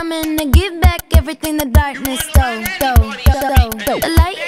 coming to give back everything the darkness stole. The light